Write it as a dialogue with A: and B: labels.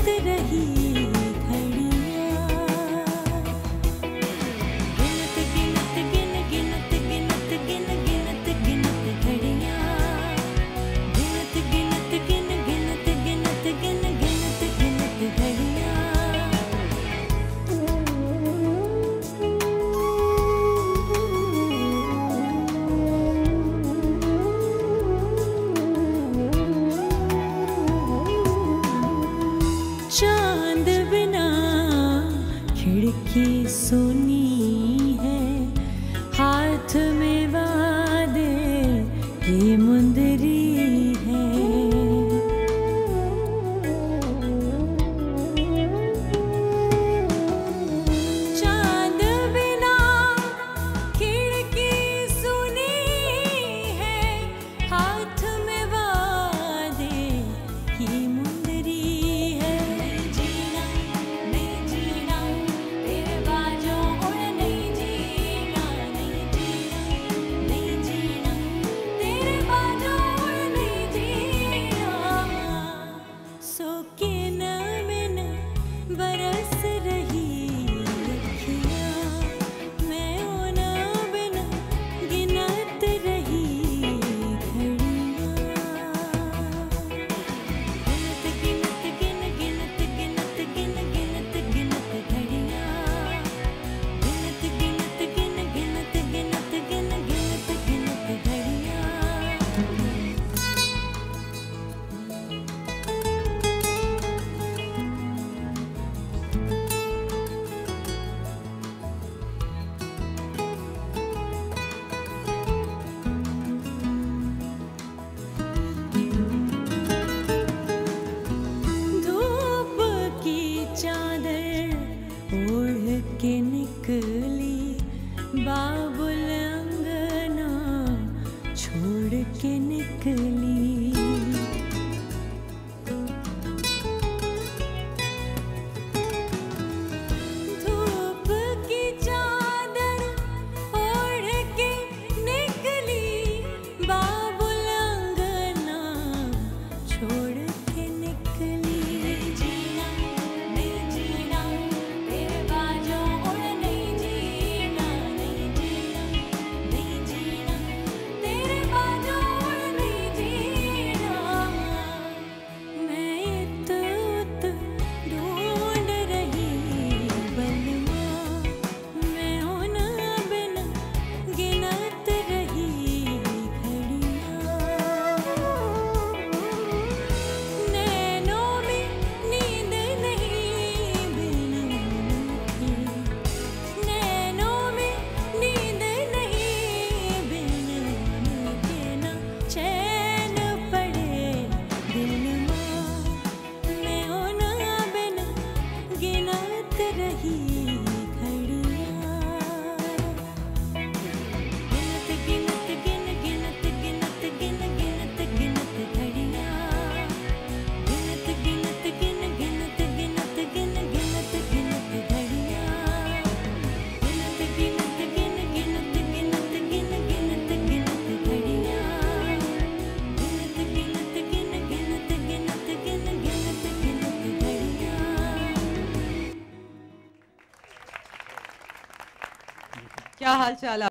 A: चांद बिना खिड़की सुनी है, हाथ में वादे की मुंदरी है। चांद बिना खिड़की सुनी है, हाथ में वादे की मुंदरी है। बरस रही अखियाँ, मैं ओना बिना गिनत रही घड़ियाँ। गिनत गिन गिनत गिनत गिन गिनत गिनत घड़ियाँ। गिनत गिनत गिन गिनत गिनत गिन गिनत गिनत घड़ियाँ। ओढ़ के निकली बाबुल अंगना, छोड़ के निकली। धूप की चादर ओढ़ के निकली बाबुल अंगना, छोड़ के निकली।
B: क्या हाल चाल?